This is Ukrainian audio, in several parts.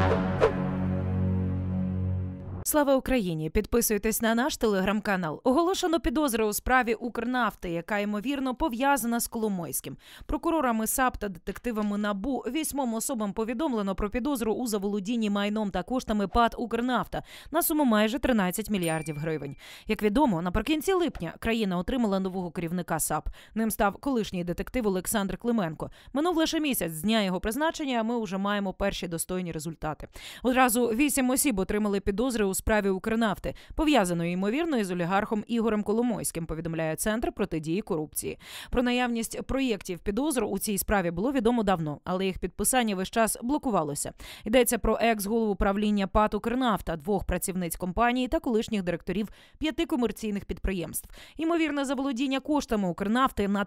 Слава Україні! Підписуйтесь на наш телеграм-канал. Оголошено підозри у справі Укрнафти, яка, ймовірно, пов'язана з Коломойським. Прокурорами САП та детективами НАБУ 8 особам повідомлено про підозру у заволодінні майном та коштами ПАТ «Укрнафта» на суму майже 13 мільярдів гривень. Як відомо, наприкінці липня країна отримала нового керівника САП. Ним став колишній детектив Олександр Клименко. Минув лише місяць з дня його призначення, а ми вже маємо перші достойні результати. Одразу 8 осіб отримали підозри у справі Укрнафти, пов'язаної, ймовірно, із олігархом Ігорем Коломойським, повідомляє Центр протидії корупції. Про наявність проєктів підозр у цій справі було відомо давно, але їх підписання весь час блокувалося. Йдеться про екс-голову правління ПАТ «Укрнафта», 2 працівниць компанії та колишніх директорів 5 комерційних підприємств. Ймовірне заволодіння коштами Укрнафти на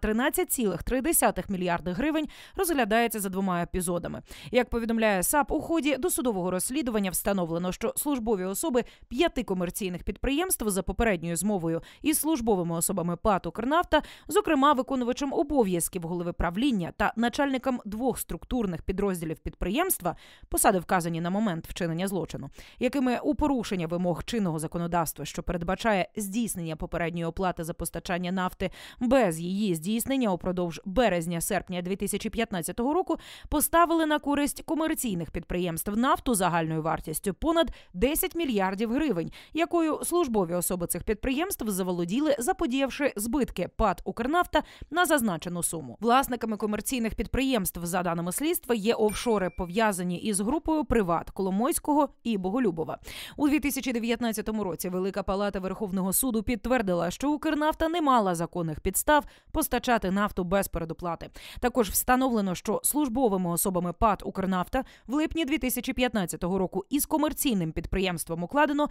13,3 мільярди гривень розглядається за 2 епізодами. Як повідомляє САП, у ході досудового розслідування встановлено, що службові особи 5 комерційних підприємств за попередньою змовою із службовими особами ПАТ «Укрнафта», зокрема виконувачем обов'язків голови правління та начальником 2 структурних підрозділів підприємства, посади вказані на момент вчинення злочину, якими у порушення вимог чинного законодавства, що передбачає здійснення попередньої оплати за постачання нафти без її здійснення упродовж березня-серпня 2015 року, поставили на користь комерційних підприємств нафту загальною вартістю понад 10 мільярдів гривень, якою службові особи цих підприємств заволоділи, заподіявши збитки ПАТ «Укрнафта» на зазначену суму. Власниками комерційних підприємств, за даними слідства, є офшори, пов'язані із групою «Приват» Коломойського і Боголюбова. У 2019 році Велика Палата Верховного суду підтвердила, що «Укрнафта» не мала законних підстав постачати нафту без передоплати. Також встановлено, що службовими особами ПАТ «Укрнафта» в липні 2015 року із комерційним підприємством укладено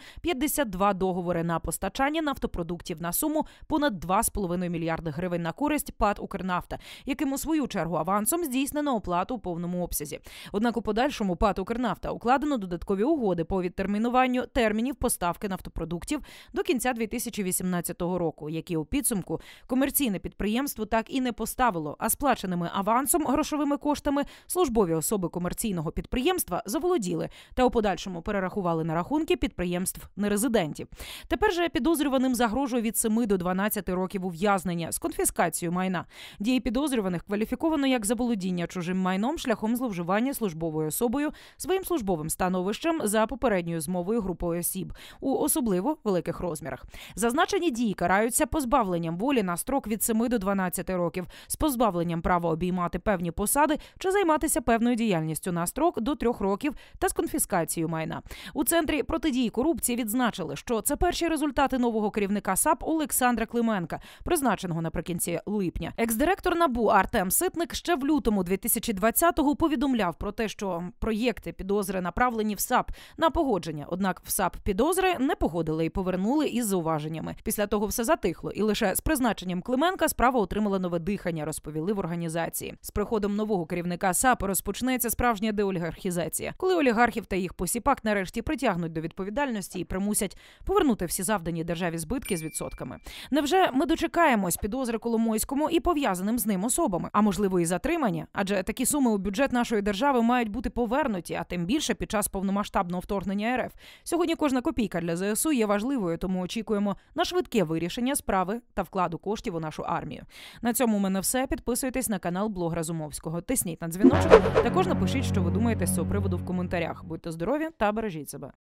52 договори на постачання нафтопродуктів на суму понад 2,5 мільярди гривень на користь ПАТ «Укрнафта», яким у свою чергу авансом здійснено оплату у повному обсязі. Однак у подальшому ПАТ «Укрнафта» укладено додаткові угоди по відтермінуванню термінів поставки нафтопродуктів до кінця 2018 року, які у підсумку комерційне підприємство так і не поставило, а сплаченими авансом грошовими коштами службові особи комерційного підприємства заволоділи та у подальшому перерахували на рахунки підприємств нерезидентів. Тепер же підозрюваним загрожує від 7 до 12 років ув'язнення з конфіскацією майна. Дії підозрюваних кваліфіковано як заволодіння чужим майном шляхом зловживання службовою особою своїм службовим становищем за попередньою змовою групою осіб у особливо великих розмірах. Зазначені дії караються позбавленням волі на строк від 7 до 12 років, з позбавленням права обіймати певні посади чи займатися певною діяльністю на строк до 3 років та з конфіскацією майна. У Центрі протидії корупції відзначили, що це перші результати нового керівника САП Олександра Клименка, призначеного наприкінці липня. Екс-директор НАБУ Артем Ситник ще в лютому 2020-го повідомляв про те, що проєкти підозри направлені в САП на погодження. Однак в САП підозри не погодили і повернули із зауваженнями. Після того все затихло, і лише з призначенням Клименка справа отримала нове дихання, розповіли в організації. З приходом нового керівника САП розпочнеться справжня деолігархізація, коли олігархів та їх посіпак нарешті притягнуть до відповідальності і примусять повернути всі завдані державі збитки з відсотками. Невже ми дочекаємось підозри Коломойському і пов'язаним з ним особами? А можливо і затримання? Адже такі суми у бюджет нашої держави мають бути повернуті, а тим більше під час повномасштабного вторгнення РФ. Сьогодні кожна копійка для ЗСУ є важливою, тому очікуємо на швидке вирішення справи та вкладу коштів у нашу армію. На цьому у мене все. Підписуйтесь на канал Блог Разумовського. Тисніть на дзвіночок. Також напишіть, що ви думаєте з цього приводу в коментарях. Будьте здорові та бережіть себе.